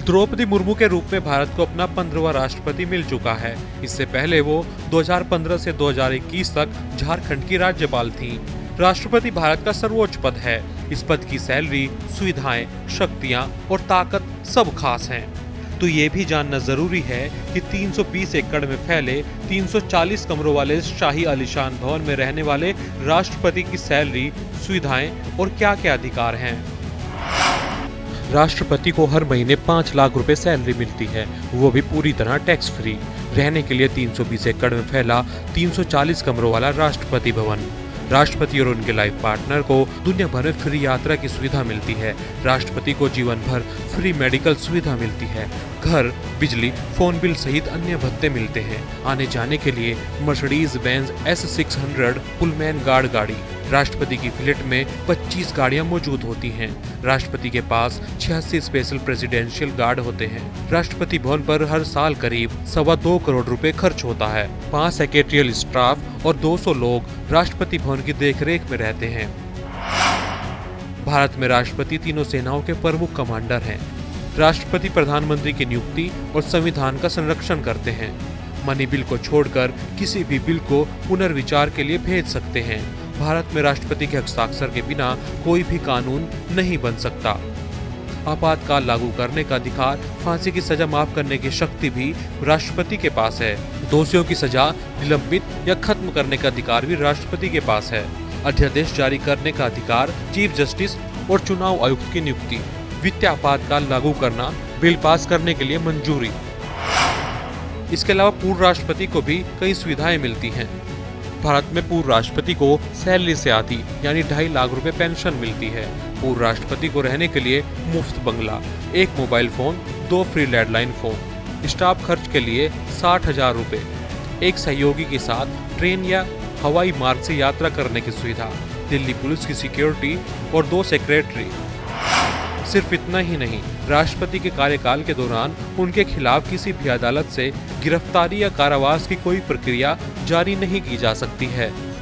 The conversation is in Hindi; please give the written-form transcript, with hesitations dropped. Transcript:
द्रौपदी मुर्मू के रूप में भारत को अपना 15वां राष्ट्रपति मिल चुका है। इससे पहले वो 2015 से 2021 तक झारखंड की राज्यपाल थीं। राष्ट्रपति भारत का सर्वोच्च पद है। इस पद की सैलरी, सुविधाएं, शक्तियां और ताकत सब खास हैं। तो ये भी जानना जरूरी है कि 320 एकड़ में फैले 340 कमरों वाले शाही आलीशान भवन में रहने वाले राष्ट्रपति की सैलरी, सुविधाएं और क्या क्या अधिकार हैं। राष्ट्रपति को हर महीने 5 लाख रुपए सैलरी मिलती है, वो भी पूरी तरह टैक्स फ्री। रहने के लिए 320 एकड़ में फैला 340 कमरों वाला राष्ट्रपति भवन। राष्ट्रपति और उनके लाइफ पार्टनर को दुनिया भर में फ्री यात्रा की सुविधा मिलती है। राष्ट्रपति को जीवन भर फ्री मेडिकल सुविधा मिलती है। घर, बिजली, फोन बिल सहित अन्य भत्ते मिलते हैं। आने जाने के लिए Mercedes Benz S600 Pullman guard गाड़ी। राष्ट्रपति की फ्लीट में 25 गाड़ियां मौजूद होती हैं। राष्ट्रपति के पास 86 स्पेशल प्रेसिडेंशियल गार्ड होते हैं। राष्ट्रपति भवन पर हर साल करीब 2.25 करोड़ रुपए खर्च होता है। 5 सेक्रेटरियल स्टाफ और 200 लोग राष्ट्रपति भवन की देखरेख में रहते हैं। भारत में राष्ट्रपति तीनों सेनाओं के प्रमुख कमांडर हैं। राष्ट्रपति प्रधानमंत्री की नियुक्ति और संविधान का संरक्षण करते हैं। मनी बिल को छोड़कर किसी भी बिल को पुनर्विचार के लिए भेज सकते हैं। भारत में राष्ट्रपति के हस्ताक्षर के बिना कोई भी कानून नहीं बन सकता। आपातकाल लागू करने का अधिकार, फांसी की सजा माफ करने की शक्ति भी राष्ट्रपति के पास है। दोषियों की सजा निलंबित या खत्म करने का अधिकार भी राष्ट्रपति के पास है। अध्यादेश जारी करने का अधिकार, चीफ जस्टिस और चुनाव आयुक्त की नियुक्ति, वित्तीय आपातकाल लागू करना, बिल पास करने के लिए मंजूरी। इसके अलावा पूर्व राष्ट्रपति को भी कई सुविधाएं मिलती हैं। भारत में पूर्व राष्ट्रपति को सैलरी से आती यानी 2.5 लाख रुपए पेंशन मिलती है। पूर्व राष्ट्रपति को रहने के लिए मुफ्त बंगला, 1 mobile phone, 2 free landline phone, staff खर्च के लिए 60,000 रुपए, एक सहयोगी के साथ ट्रेन या हवाई मार्ग से यात्रा करने की सुविधा, दिल्ली पुलिस की सिक्योरिटी और 2 सेक्रेटरी। सिर्फ इतना ही नहीं, राष्ट्रपति के कार्यकाल के दौरान उनके खिलाफ किसी भी अदालत से गिरफ्तारी या कारावास की कोई प्रक्रिया जारी नहीं की जा सकती है।